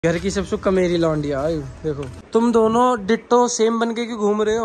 घर की सब सुख मेरी लौंडिया आयु देखो तुम दोनों डिट्टो सेम बन के क्यों घूम रहे हो।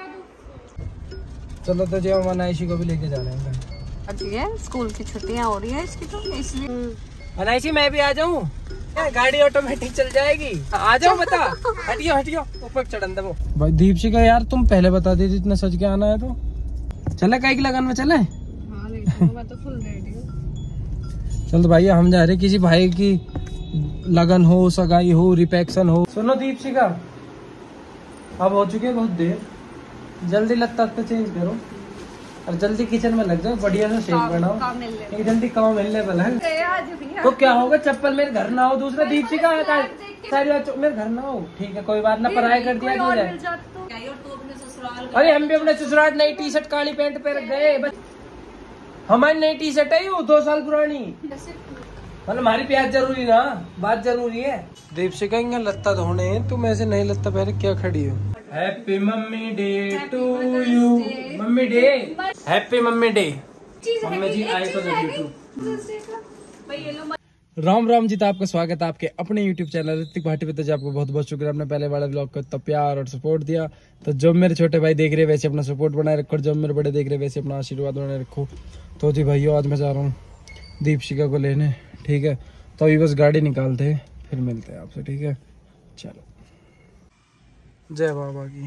चलो तो जी हम अनायशी को भी लेके जा रहे हैं। स्कूल की छुट्टियां हो रही है इसकी तो इसलिए। अनायशी मैं भी आ जाऊँ, गाड़ी ऑटोमेटिक चल जाएगी। आ जाओ बता। हटियो हटियो ऊपर चढ़न दो भाई। दीपशिका यार तुम पहले बता दी इतना सच के आना है तो चले कई की लगन में चले। मैं तो फुल रेडी हूँ। चल तो भाई हम जा रहे किसी भाई की लगन हो, सगाई हो, रिपेक्शन हो। सुनो दीपशिका अब हो चुके बहुत देर, जल्दी लगता चेंज करो और जल्दी किचन में लग जाओ, बढ़िया से शेक बनाओ। जल्दी काम मिलने वाला है तो क्या होगा, चप्पल मेरे घर ना हो। दूसरा दीपशिका सारी बात मेरे घर ना हो, ठीक है कोई बात ना, पढ़ाई कर दिया जाए। अरे हम भी अपने ससुराल नई टी शर्ट काली पैंट पे गए, हमारी नई टी शर्ट है वो 2 साल पुरानी। मतलब हमारी प्याज जरूरी ना, बात जरूरी है। दीपशिका इंगा लत्ता धोने हैं, तुम ऐसे नहीं लत्ता पहले क्या खड़ी हो। Happy mummy day to you. Mummy day, happy mummy day. Mummy ji I तो love you too. Ram Ram ji, तो आपका स्वागत है आपके अपने YouTube चैनल ऋतिक भाटी पे। तो जी आपको बहुत बहुत शुक्रिया, आपने पहले वाला ब्लॉग को इतना प्यार और सपोर्ट दिया। तो जो मेरे छोटे भाई देख रहे हैं वैसे अपना सपोर्ट बनाए रखो, जो मेरे बड़े देख रहे हैं वैसे अपना आशीर्वाद बनाए रखो। तो जी भाइयों आज मैं जा रहा हूँ दीपशिका को लेने, ठीक है। तो अभी बस गाड़ी निकालते हैं, फिर मिलते हैं आपसे, ठीक है। चलो जय बाबा की,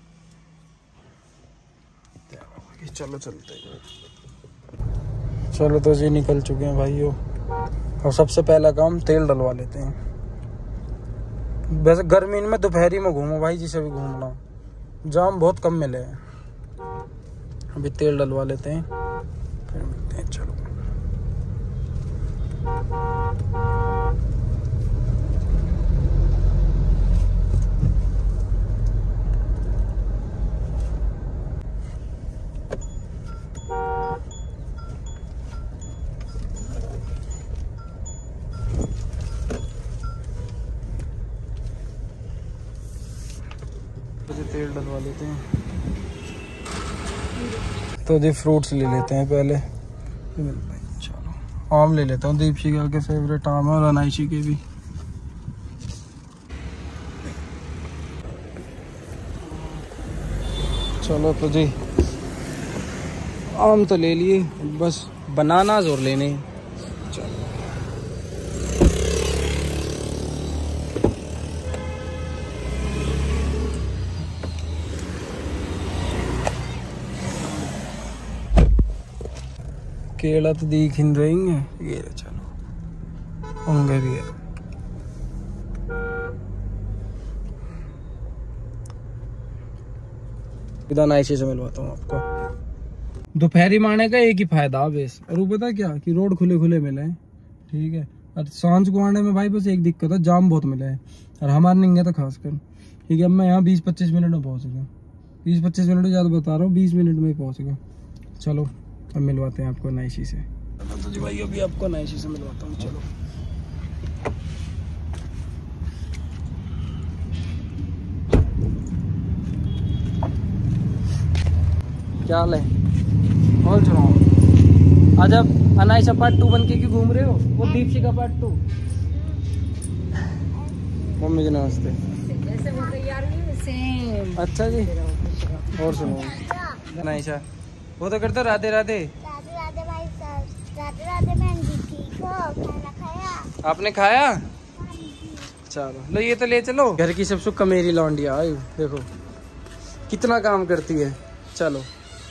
जय बाबा की। चलो चलते हैं। चलो तो जी निकल चुके हैं भाइयों। और सबसे पहला काम तेल डलवा लेते हैं। वैसे गर्मी में दोपहरी में घूमो भाई, जिसे भी घूमना, जाम बहुत कम मिले हैं। अभी तेल डलवा लेते हैं फिर मिलते हैं। चलो तेल डलवा लेते हैं। तो जी फ्रूट्स ले लेते हैं पहले। चलो आम ले लेता हूँ, दीपशिका के फेवरेट आम है और अनायशी के भी। चलो तो जी आम तो ले लिए, बस बनाना और लेने। चलो केला तो दिख ही रहेंगे ये। चलो होंगे भी है। अनायशी से मिलवाता हूँ आपको। दोपहरी मारने का एक ही फायदा बेस, और वो पता क्या कि रोड खुले खुले मिले हैं, ठीक है। और सांझ को आने में भाई बस एक दिक्कत है, जाम बहुत मिले हैं और हमारे नहीं है तो खासकर, ठीक है। मैं यहाँ 20-25 मिनट में पहुँच गया, 20-25 मिनट ज़्यादा बता रहा हूँ, 20 मिनट में ही पहुँच गया। चलो अब मिलवाते हैं आपको अनायशी से। तो जी भाई अभी आपको अनायशी से मिलवाता हूँ। चलो क्या हाल है, बोल चुनाव। आज अब अनायशा पार्ट 2 बन के क्यों घूम रहे हो, वो दीपशिका पार्ट 2। मम्मी जी नमस्ते। अच्छा जी, और सुनो अनायशा वो तो करते राधे राधे। राधे राधे भाई साहब, राधे राधे बहन जी, ठीक हो? खाना खाया? आपने खाया? चलो लो ये तो ले चलो। घर की सब सुख मेरी लौंडिया आयु देखो कितना काम करती है। चलो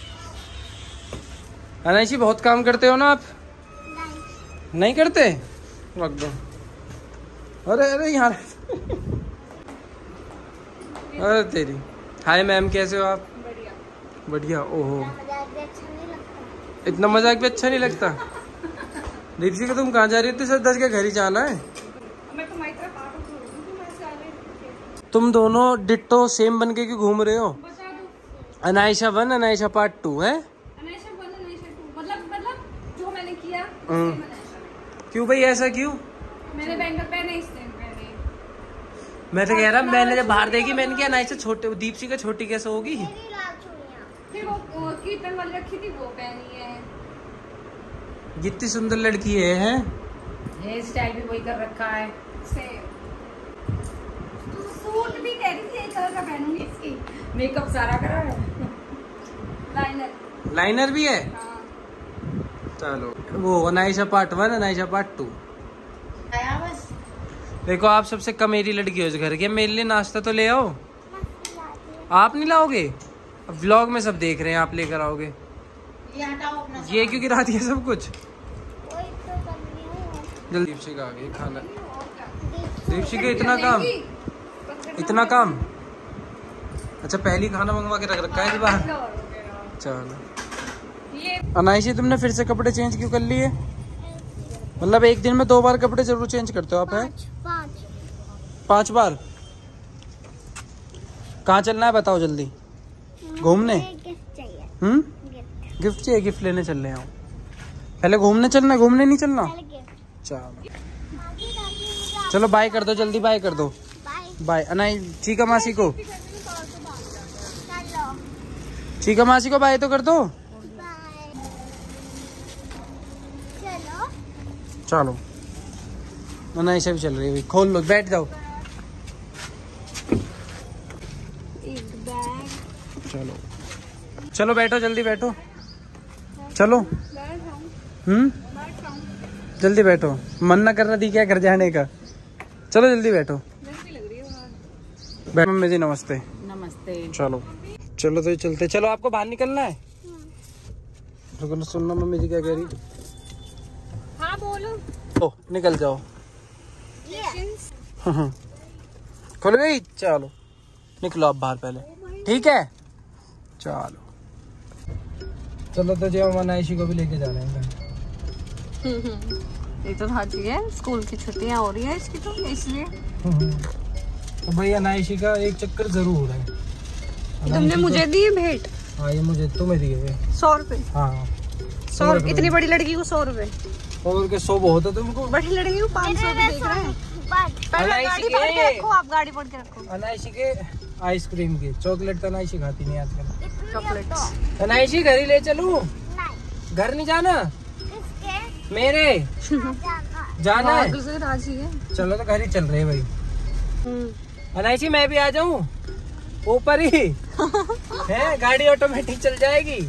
अनायशी बहुत काम करते हो ना आप? नहीं करते? रख दो। अरे अरे यहाँ अरे तेरी। हाय मैम, कैसे हो आप? बढ़िया। ओहो इतना मजाक भी अच्छा नहीं लगता। दीपशिका तुम कहाँ जा रही हो? सर 10 के घर ही जाना है। तुम दोनों डिट्टो सेम बन के क्यों घूम रहे हो? अनायशा 1 अनायशा पार्ट 2 है। मतलब जो मैंने किया क्यों भाई, ऐसा क्यों? मैंने बैंगल पहने, इसने पहने। मैं तो कह रहा मैंने जब बाहर देखी मैंने क्या अनायशा छोटे, दीपशिका छोटी कैसे होगी? फिर वो कीर्तन वाली रखी थी वो पहनी है। कितनी सुंदर लड़की है। हेयर स्टाइल भी वही कर रखा है। मेकअप सारा करा है। लाइनर भी है। हाँ। चलो वो अनाइशा पार्ट 1, अनाइशा पार्ट 2। देखो आप सबसे कमेरी लड़की हो इस घर की, मेरे लिए नाश्ता तो ले आओ। आप नहीं लाओगे? अब व्लॉग में सब देख रहे हैं, आप लेकर आओगे। ये क्यों गिरा दिया सब कुछ? जल्दी दीपशिका आ गई खाना। दीपशिका इतना काम। अच्छा पहली खाना मंगवा के रख रखा है इस बार। चलो अनाइशी तुमने फिर से कपड़े चेंज क्यों कर लिए? मतलब एक दिन में 2 बार कपड़े जरूर चेंज करते हो आप? है 5 बार? कहाँ चलना है बताओ जल्दी? घूमने? गिफ्ट चाहिए? गिफ्ट लेने चल रहे हैं। पहले घूमने चलना, घूमने नहीं चलना? चलो चलो बाय कर दो जल्दी, बाय कर दो। बाय अनाई चीका मासी को, चीका मासी को बाय तो कर दो। चलो अनाइशा भी चल रही है, खोल लो, बैठ जाओ। चलो चलो बैठो, जल्दी बैठो। चलो जल्दी बैठो, मन ना कर रहा थी क्या घर जाने का? चलो जल्दी बैठो। बैठो मम्मी जी, नमस्ते। नमस्ते। चलो चलो तो चलते। चलो आपको बाहर निकलना है? रुको सुनना मम्मी जी क्या कह रही। हाँ बोलो। ओ निकल जाओ। खुल गई? चलो निकलो आप बाहर पहले, ठीक है? चलो चलो तो जो अनाइशी को भी लेके जा रहे हैं। ये तो हाजी है, स्कूल की छुट्टियां हो रही है इसकी तो इसलिए। तो भाई अनाइशी का एक चक्कर जरूर है। तुमने मुझे दिए भेंट? हाँ ये मुझे तुम्हें दिए हुए 100 रुपए। हाँ 100 रुपए। इतनी बड़ी लड़की को 100 रुपए? और के 100 बहुत है तुमको। बड़ी लड़की को 500 रुपए देख रहे हैं। पहले गाड़ी पकड़ के रखो, आप गाड़ी पकड़ के रखो। अनाइशी के आइसक्रीम की चॉकलेट तो अनाइशी खाती नहीं आजकल। चॉकलेट अनाइशी घर ही ले चलूं? घर नहीं जाना मेरे? जाना है? राजी है। चलो तो घर ही चल रहे भाई। अनाइशी मैं भी आ जाऊं ऊपर ही? है गाड़ी ऑटोमेटिक चल जाएगी।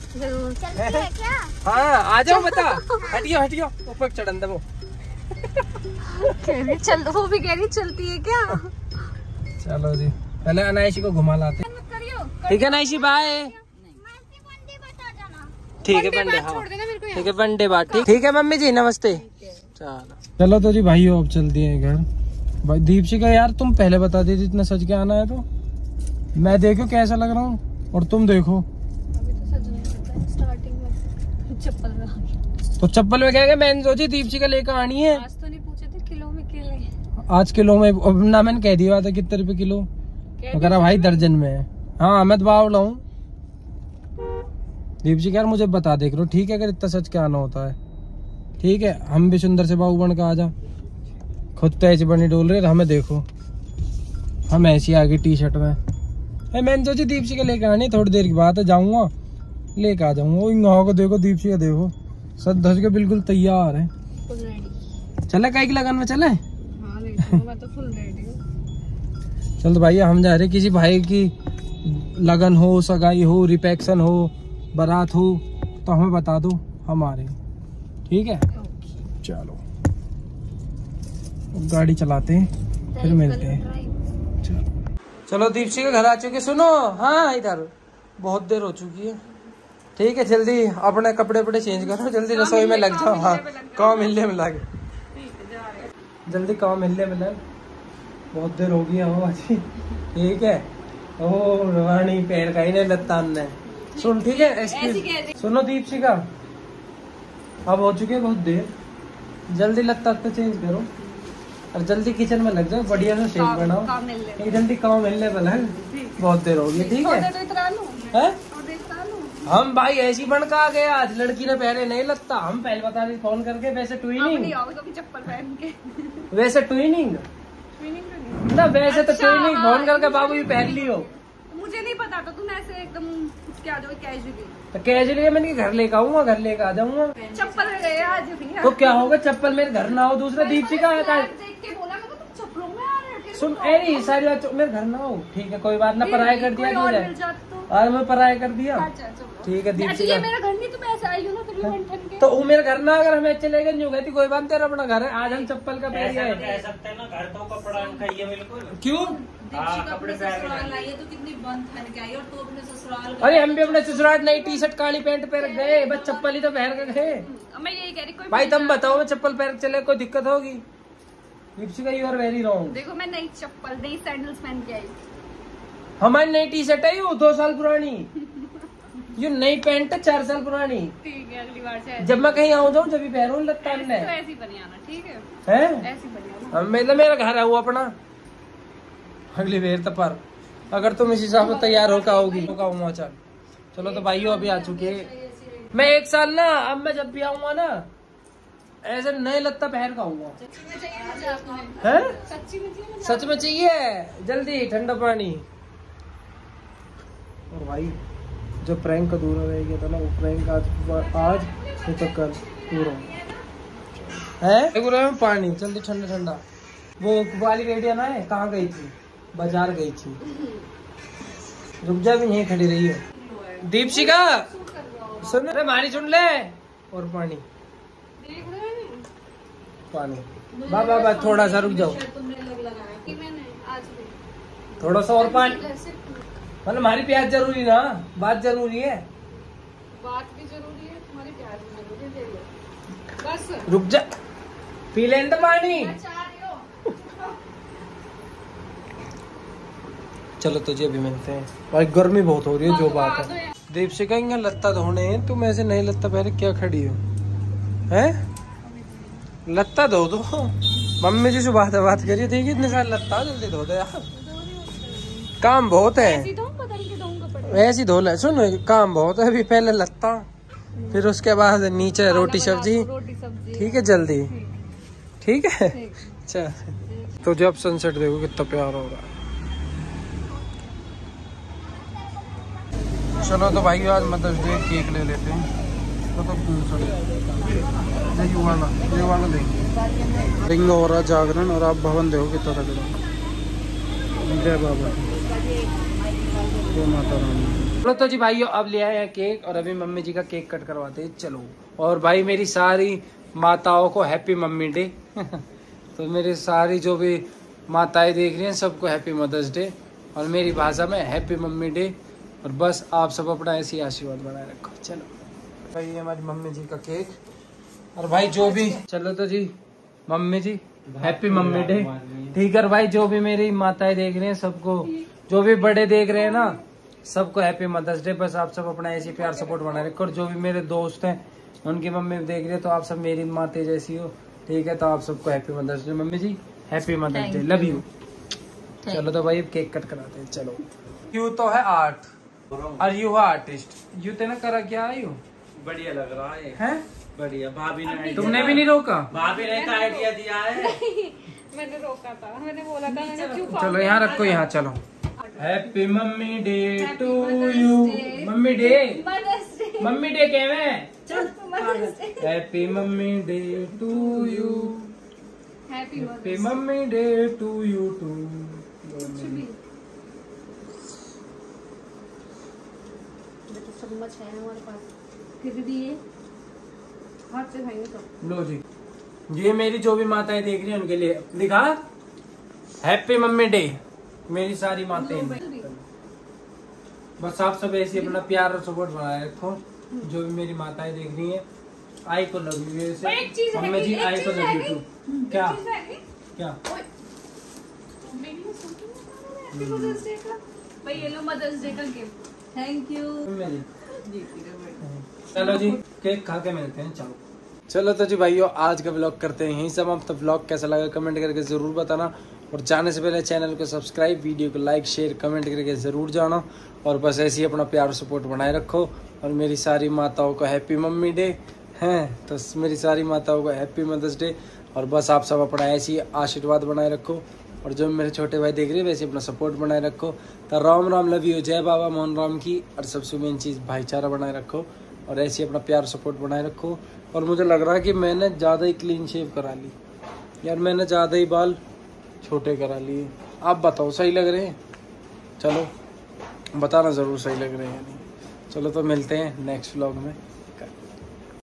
हाँ आ जाओ, बता। हटियो हटियो, ऊपर चढ़न दो। चल वो भी कह रही चलती है क्या? चलो जी पहले अनाइशी को घुमा लाते। ठीक है अनाइशी बाय। ठीक है वनडे, हाँ ठीक है वनडे बात। ठीक है मम्मी जी नमस्ते। चलो तो जी भाई अब चलती है घर। भाई दीपशिका यार तुम पहले बता देती इतना सज के आना है तो मैं देखो कैसा लग रहा हूँ, और तुम देखो। अभी तो सज नहीं सकता, स्टार्टिंग में चप्पल में। तो चप्पल में क्या है? मैंने सोची दीपशिका लेकर आनी है। आज तो नहीं पूछे थे किलो में केले? आज किलो में ना, मैंने कह दिया था कितने रुपए किलो, तो कह रहा भाई दर्जन में है। हाँ मैं दबाव लाऊं। दीपशिका यार मुझे बता देख लो, ठीक है? अगर इतना सच के आना होता है ठीक है, हम भी सुंदर से बाबू बन के आ जा। खुद तो ऐसी बनी डोल रहे, हमें देखो हम ऐसी आगे टी शर्ट में। मैंने सोची दीपशिका लेके आनी, थोड़ी देर की बात है, जाऊंगा लेके आ जाऊंगा। यहाँ को देखो दीपशिका देखो सज धज के बिल्कुल तैयार है। चले कई की लगन में चले? हाँ मैं तो फुल रेडी हूँ। चल तो भाई हम जा रहे किसी भाई की लगन हो, सगाई हो, रिपेक्शन हो, बारात हो तो हमें बता दो, हम आ रहे हैं, ठीक है? चलो गाड़ी चलाते हैं फिर मिलते हैं। चलो दीपशिका घर आ चुके। सुनो हाँ इधर बहुत देर हो चुकी है, ठीक है? जल्दी अपने कपड़े वपड़े चेंज करो, जल्दी रसोई में लग जाओ। हाँ काम मिलने में लगे, जल्दी काम मिलने में लग, बहुत देर हो गई हो आज, ठीक है? ओ रानी पैर का ही नहीं लगता ने। सुन ठीक है सुनो दीपशिका अब हो चुके बहुत देर, जल्दी लगता चेंज करो और जल्दी किचन में लग जाओ, बढ़िया से शेक बनाओ, जल्दी काम मिलने वाला है, बहुत देर हो गई, ठीक है? हम भाई ऐसी बन का आ गए आज, लड़की ने पहले नहीं लगता, हम पहले बता रहे फोन करके। वैसे ट्विनिंग, चप्पल पहन के वैसे ट्विनिंग ना, वैसे तो ट्विनिंग फोन करके बाबू ये पहन लियो। मुझे नहीं पता था, तुम ऐसे एकदम क्या जो कैजुअली। तो कैजुअली मैंने घर लेकर आऊंगा, घर लेकर आ जाऊंगा। चप्पल में गए आज भी। तो क्या होगा चप्पल मेरे घर ना हो? दूसरा दीपशिका सुन अरे सारी बात मेरे घर ना हो, ठीक है कोई बात ना, पराया कर दिया और मैं पराया कर दिया, ठीक है दीपशिका मेरा घर नहीं, तुम ऐसे आई हो ना फिर तो वो मेरा घर ना, अगर हमें चले गए नहीं गए कोई बात, तेरा अपना घर है। आज हम चप्पल का पैर है घर तो कपड़ा खाइए बिल्कुल। क्यों? कपड़े ससुराल आई है तो कितनी बंद पहन के आई, और तू अपने ससुराल अरे हम भी अपने ससुराल नई टी शर्ट काली पैंट पहन गए, बस चप्पल ही तो पहन के गए। मैं यही कह रही कोई भाई तुम बताओ, मैं चप्पल पहन के चले कोई दिक्कत होगी? Deepshikha you are very wrong. देखो मैं नई चप्पल नई सैंडल्स पहन के आई। हमारी नई टी शर्ट है ये 2 साल पुरानी, ये नई पैंट है 4 साल पुरानी। ठीक है अगली बार से जब मैं कहीं आऊँ जाऊँ जब भी पहनूं लगता है ऐसी बनी आना, ठीक है ऐसी बनी आना। मतलब मेरा घर है वो अपना, अगली बेर तो पर अगर तुम इस हिसाब से तैयार होकर आओगी तो कहूँगा चल। चलो तो भाइयों अभी आ चुके मैं 1 साल ना, अब मैं जब भी आऊंगा ना ऐसे नए लत्ता पहन का आऊंगा। सच में चाहिए जल्दी ठंडा पानी। और भाई जो प्रैंक अधूरा रह गया था ना, वो प्रैंक आज नहीं तो कल पूरा है। पानी जल्दी ठंडा ठंडा। वो वाली रेडिया ना है, कहाँ गई थी? बाजार गई थी। रुक जा भी यहीं खड़ी रही है। दीपशिका सुन रे, मारी सुन ले। और पानी पानी बाबा थोड़ा सा रुक जाओ, थोड़ा सा और पानी। मतलब हमारी प्याज जरूरी ना, बात जरूरी है, बात भी जरूरी है, तुम्हारी प्यार भी जरूरी है। बस रुक जा, पी लें तो पानी। चलो तुझे अभी मिलते हैं भाई, गर्मी बहुत हो रही है जो बात है। दीपशिका यहाँ लत्ता धोने हैं, तुम ऐसे नहीं लत्ता पहले क्या खड़ी हो हैं? लत्ता धो दो, मम्मी जी से बात करिए, देखिए इतने सारे लत्ता जल्दी धो दे यार, काम बहुत है। ऐसी धो ले, सुन काम बहुत है, अभी पहले लत्ता फिर उसके बाद नीचे रोटी सब्जी, ठीक है जल्दी, ठीक है चल। तो जब सनसेट देखो कितना प्यार होगा। चलो तो भाई आज मदर्स डे केक ले लेते हैं। ये वाला देंगे। रिंग हो रहा जागरण और आप भवन देखो कितना तक जय बाबा जय माता रानी। चलो तो जी भाइयों अब ले आए हैं केक और अभी मम्मी जी का केक कट करवाते हैं। चलो और भाई मेरी सारी माताओं को हैप्पी मम्मी डे। तो मेरी सारी जो भी माताएं देख रही हैं सबको हैप्पी मदर्स डे और मेरी भाषा में हैप्पी मम्मी डे। और बस आप सब अपना ऐसी आशीर्वाद बनाए रखो। चलो भाई ये हमारी मम्मी जी का केक और भाई जो भी, चलो तो जी mummy ji happy mummy day, ठीक है भाई। जो भी मेरी माताएं देख रहे हैं सबको, जो भी बड़े देख रहे हैं ना सबको हैप्पी मदर्स डे। बस आप सब अपना ऐसी प्यार सपोर्ट बनाए रखो। और जो भी मेरे दोस्त हैं उनकी मम्मी देख रहे हैं तो आप सब मेरी माते जैसी हो, ठीक है। तो आप सबको happy mothers day. Mummy ji happy mothers day, love you. चलो तो भाई केक कट कराते हैं। चलो यू तो है आर्ट और यू है आर्टिस्ट, यू तेना करा क्या आयु बढ़िया लग रहा है, हैं? बढ़िया। भाभी ने, तुमने भी नहीं रोका? भाभी ने का आइडिया दिया है। मैंने रोका था, मैंने बोला था, मैंने क्यों? चलो यहाँ रखो, यहाँ चलो। Happy mummy day to you. Mummy day, mummy day कहवे। Happy mummy day to you, happy mummy day to you too. चम्मच है हमारे पास, फिर भी ये हाथ से खाएंगे तो। लो जी, ये मेरी जो भी माताएं देख रही हैं उनके लिए दिखा हैप्पी मम्मी डे। मेरी सारी माताएं, बस आप सब ऐसे अपना प्यार और सपोर्ट बनाए रखो। जो भी मेरी माताएं देख रही हैं, आई को लव यू से। मम्मी जी आई को लव यू टू। क्या क्या भाई ये लो मदर्स डे का गिफ्ट, थैंक यू। चलो जी केक खा के मिलते हैं। चलो तो जी भाइयों आज का व्लॉग करते हैं यहीं समाप्त। तो व्लॉग कैसा लगा कमेंट करके जरूर बताना और जाने से पहले चैनल को सब्सक्राइब, वीडियो को लाइक शेयर कमेंट करके जरूर जाना। और बस ऐसे ही अपना प्यार सपोर्ट बनाए रखो। और मेरी सारी माताओं को हैप्पी मम्मी डे हैं, तो मेरी सारी माताओं को हैप्पी मदर्स डे। और बस आप सब अपना ऐसी आशीर्वाद बनाए रखो। और जो मेरे छोटे भाई देख रहे हैं वैसे अपना सपोर्ट बनाए रखो। तो राम राम लव यू, जय बाबा मोहन राम की। और सबसे मेन चीज़ भाईचारा बनाए रखो और ऐसे अपना प्यार सपोर्ट बनाए रखो। और मुझे लग रहा है कि मैंने ज़्यादा ही क्लीन शेव करा ली यार, मैंने ज़्यादा ही बाल छोटे करा लिए। आप बताओ सही लग रहे हैं? चलो बताना ज़रूर सही लग रहे हैं या नहीं। चलो तो मिलते हैं नेक्स्ट व्लॉग में।